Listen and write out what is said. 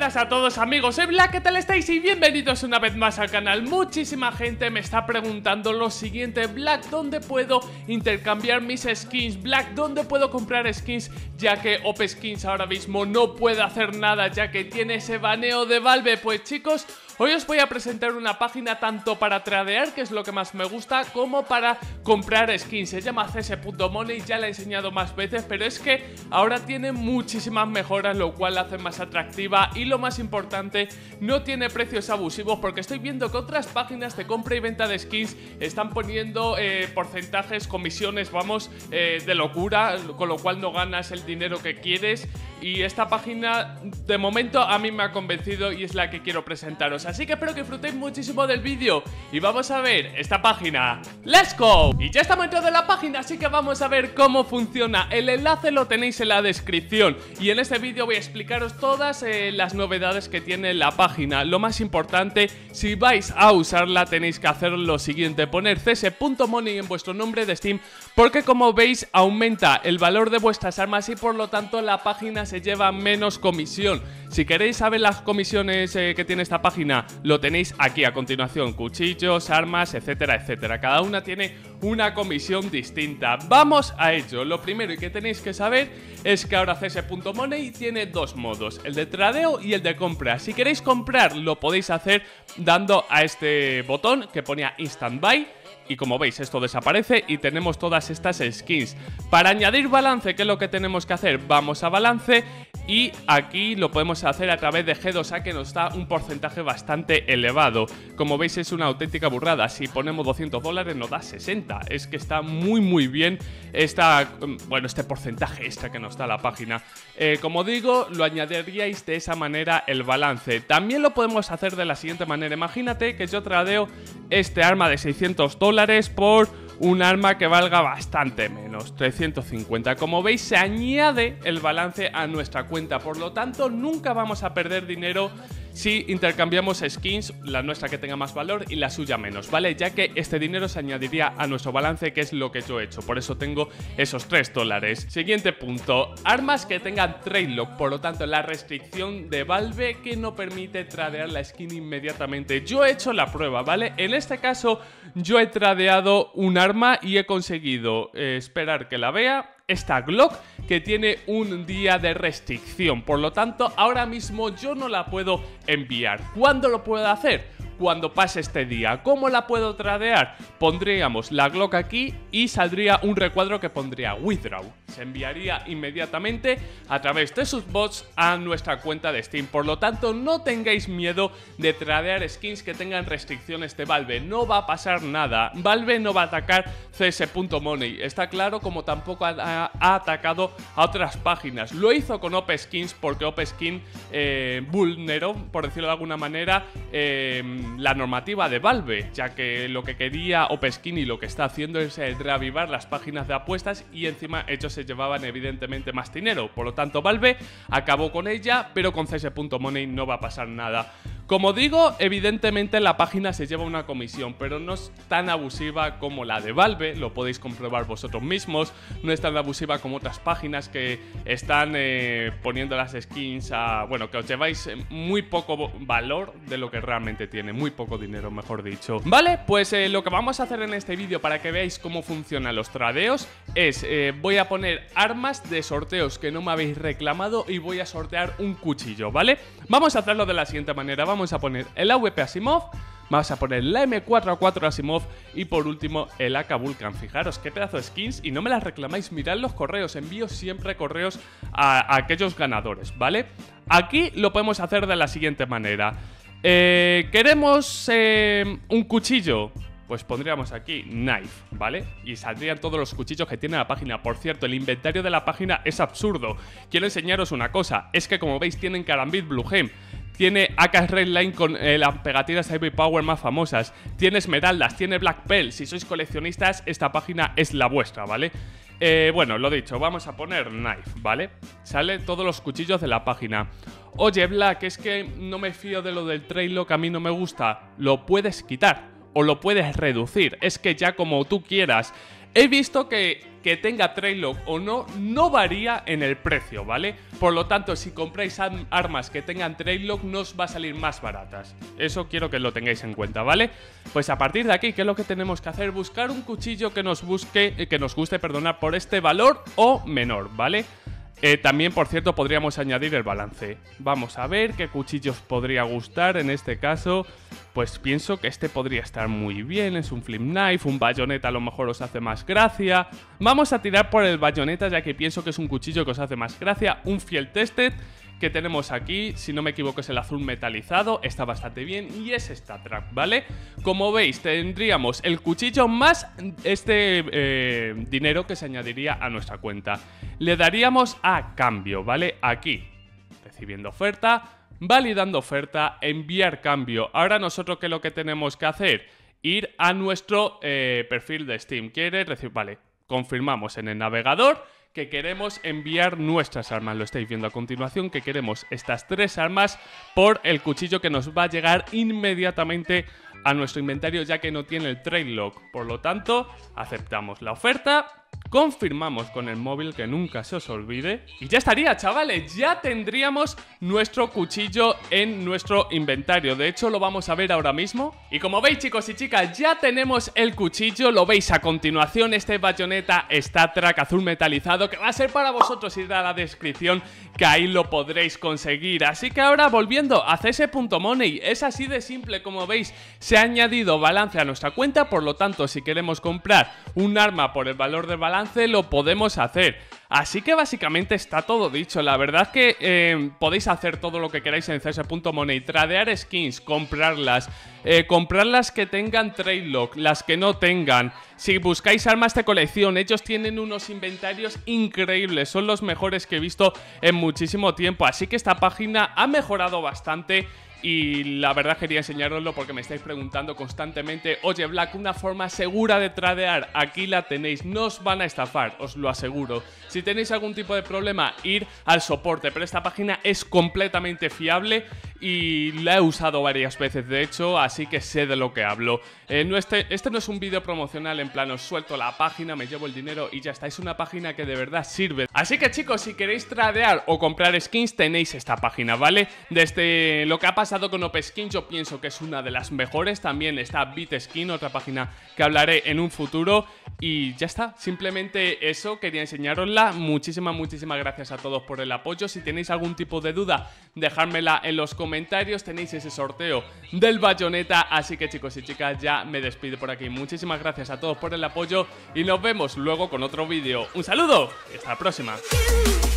buenas a todos amigos, soy Black, ¿qué tal estáis? Y bienvenidos una vez más al canal. Muchísima gente me está preguntando lo siguiente: Black, ¿dónde puedo intercambiar mis skins? Black, ¿dónde puedo comprar skins? Ya que OpSkins ahora mismo no puede hacer nada, ya que tiene ese baneo de Valve. Pues chicos, hoy os voy a presentar una página tanto para tradear, que es lo que más me gusta, como para comprar skins. Se llama cs.money, ya la he enseñado más veces, pero es que ahora tiene muchísimas mejoras, lo cual la hace más atractiva y lo más importante, no tiene precios abusivos, porque estoy viendo que otras páginas de compra y venta de skins están poniendo porcentajes, comisiones, vamos, de locura, con lo cual no ganas el dinero que quieres. Y esta página de momento a mí me ha convencido y es la que quiero presentaros. Así que espero que disfrutéis muchísimo del vídeo y vamos a ver esta página. ¡Let's go! Y ya estamos dentro de la página, así que vamos a ver cómo funciona. El enlace lo tenéis en la descripción y en este vídeo voy a explicaros todas las novedades que tiene la página. Lo más importante, si vais a usarla tenéis que hacer lo siguiente: poner cs.money en vuestro nombre de Steam, porque como veis aumenta el valor de vuestras armas y por lo tanto la página se lleva menos comisión. Si queréis saber las comisiones que tiene esta página, lo tenéis aquí a continuación: cuchillos, armas, etcétera, etcétera. Cada una tiene una comisión distinta. Vamos a ello. Lo primero que tenéis que saber es que ahora cs.money tiene dos modos: el de tradeo y el de compra. Si queréis comprar, lo podéis hacer dando a este botón que ponía Instant Buy. Y como veis, esto desaparece y tenemos todas estas skins. Para añadir balance, ¿qué es lo que tenemos que hacer? Vamos a balance y aquí lo podemos hacer a través de G2A, que nos da un porcentaje bastante elevado. Como veis, es una auténtica burrada. Si ponemos $200 nos da 60. Es que está muy bien este porcentaje extra que nos da la página. Como digo, lo añadiríais de esa manera el balance. También lo podemos hacer de la siguiente manera. Imagínate que yo tradeo este arma de $600 por un arma que valga bastante menos, 350. Como veis, se añade el balance a nuestra cuenta, por lo tanto nunca vamos a perder dinero si intercambiamos skins, la nuestra que tenga más valor y la suya menos, ¿vale? Ya que este dinero se añadiría a nuestro balance, que es lo que yo he hecho, por eso tengo esos $3. Siguiente punto: armas que tengan trade lock, por lo tanto la restricción de Valve que no permite tradear la skin inmediatamente. Yo he hecho la prueba, ¿vale? En este caso yo he tradeado un arma y he conseguido esperar que la vea. Esta Glock, que tiene un día de restricción, por lo tanto ahora mismo yo no la puedo enviar. ¿Cuándo lo puedo hacer? Cuando pase este día. ¿Cómo la puedo tradear? Pondríamos la Glock aquí y saldría un recuadro que pondría Withdraw. Se enviaría inmediatamente a través de sus bots a nuestra cuenta de Steam. Por lo tanto, no tengáis miedo de tradear skins que tengan restricciones de Valve. No va a pasar nada. Valve no va a atacar cs.money. Está claro, como tampoco ha atacado a otras páginas. Lo hizo con OpSkins porque OpSkins vulneró, por decirlo de alguna manera, la normativa de Valve, ya que lo que quería OpSkins y lo que está haciendo es reavivar las páginas de apuestas y encima ellos se llevaban evidentemente más dinero. Por lo tanto, Valve acabó con ella, pero con cs.money no va a pasar nada. Como digo, evidentemente la página se lleva una comisión, pero no es tan abusiva como la de Valve, lo podéis comprobar vosotros mismos. No es tan abusiva como otras páginas que están poniendo las skins a... bueno, que os lleváis muy poco valor de lo que realmente tiene, muy poco dinero, mejor dicho. Vale, pues lo que vamos a hacer en este vídeo para que veáis cómo funcionan los tradeos es, voy a poner armas de sorteos que no me habéis reclamado y voy a sortear un cuchillo, ¿vale? Vamos a hacerlo de la siguiente manera: vamos a poner el AWP Asimov, vamos a poner la M4A4 Asimov y por último el AK Vulcan. Fijaros qué pedazo de skins y no me las reclamáis. Mirad los correos, envío siempre correos a aquellos ganadores, ¿vale? Aquí lo podemos hacer de la siguiente manera: ¿queremos un cuchillo? Pues pondríamos aquí Knife, ¿vale? Y saldrían todos los cuchillos que tiene la página. Por cierto, el inventario de la página es absurdo. Quiero enseñaros una cosa: es que como veis tienen Karambit Blue Gem, tiene AK Redline con las pegatinas Heavy Power más famosas, tiene esmeraldas, tiene Black Pearl. Si sois coleccionistas, esta página es la vuestra, ¿vale? Bueno, lo dicho, vamos a poner Knife, ¿vale? Sale todos los cuchillos de la página. Oye, Black, es que no me fío de lo del trade lock, a mí no me gusta. Lo puedes quitar o lo puedes reducir, es que ya como tú quieras. He visto que tenga Trade-Lock o no, no varía en el precio, ¿vale? Por lo tanto, si compráis armas que tengan Trade-Lock, no os va a salir más baratas. Eso quiero que lo tengáis en cuenta, ¿vale? Pues a partir de aquí, ¿qué es lo que tenemos que hacer? Buscar un cuchillo que nos guste, perdonar, por este valor o menor, ¿vale? También, por cierto, podríamos añadir el balance. Vamos a ver qué cuchillos podría gustar en este caso. Pues pienso que este podría estar muy bien. Es un flip knife, un bayoneta a lo mejor os hace más gracia. Vamos a tirar por el bayoneta, ya que pienso que es un cuchillo que os hace más gracia. Un field tested que tenemos aquí, si no me equivoco es el azul metalizado, está bastante bien y es StatTrak, ¿vale? Como veis, tendríamos el cuchillo más dinero que se añadiría a nuestra cuenta. Le daríamos a cambio, ¿vale? Aquí, recibiendo oferta, validando oferta, enviar cambio. Ahora nosotros, ¿qué es lo que tenemos que hacer? Ir a nuestro perfil de Steam. ¿Quiere recibir? Vale, confirmamos en el navegador que queremos enviar nuestras armas. Lo estáis viendo a continuación, que queremos estas 3 armas por el cuchillo que nos va a llegar inmediatamente a nuestro inventario, ya que no tiene el Trade-Lock. Por lo tanto, aceptamos la oferta, confirmamos con el móvil, que nunca se os olvide, y ya estaría, chavales, ya tendríamos nuestro cuchillo en nuestro inventario. De hecho, lo vamos a ver ahora mismo. Y como veis, chicos y chicas, ya tenemos el cuchillo, lo veis a continuación, este bayoneta StatTrak azul metalizado, que va a ser para vosotros, ir a la descripción, que ahí lo podréis conseguir. Así que ahora, volviendo a CS.money, es así de simple. Como veis, se ha añadido balance a nuestra cuenta, por lo tanto, si queremos comprar un arma por el valor del balance, lo podemos hacer. Así que básicamente está todo dicho. La verdad que podéis hacer todo lo que queráis en CS.money, tradear skins, comprarlas que tengan Trade-Lock, las que no tengan. Si buscáis armas de colección, ellos tienen unos inventarios increíbles, son los mejores que he visto en muchísimo tiempo. Así que esta página ha mejorado bastante. Y la verdad quería enseñaroslo porque me estáis preguntando constantemente: oye Black, una forma segura de tradear. Aquí la tenéis, no os van a estafar, os lo aseguro. Si tenéis algún tipo de problema, ir al soporte, pero esta página es completamente fiable y la he usado varias veces de hecho, así que sé de lo que hablo. Este no es un vídeo promocional en plan os suelto la página, me llevo el dinero y ya está. Es una página que de verdad sirve. Así que chicos, si queréis tradear o comprar skins, tenéis esta página, ¿vale? Desde lo que ha pasado con OpSkin, yo pienso que es una de las mejores. También está BitSkin, otra página que hablaré en un futuro. Y ya está, simplemente eso, quería enseñarosla. Muchísimas gracias a todos por el apoyo. Si tenéis algún tipo de duda, dejármela en los comentarios. Tenéis ese sorteo del bayoneta. Así que chicos y chicas, ya me despido por aquí. Muchísimas gracias a todos por el apoyo y nos vemos luego con otro vídeo. Un saludo y hasta la próxima.